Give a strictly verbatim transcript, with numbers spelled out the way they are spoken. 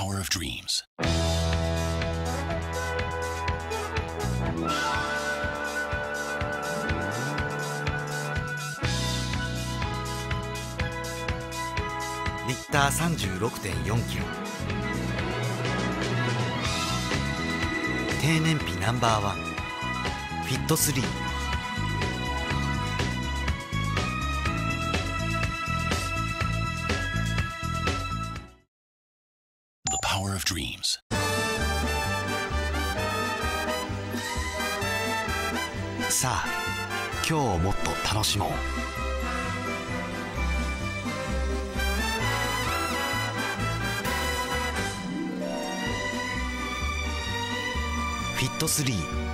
power of dreams. リッター さんじゅうろくてんよんキロ、低燃費ナンバーワン、フィットスリー。 The power of dreams. さあ、今日をもっと楽しもう。フィットスリー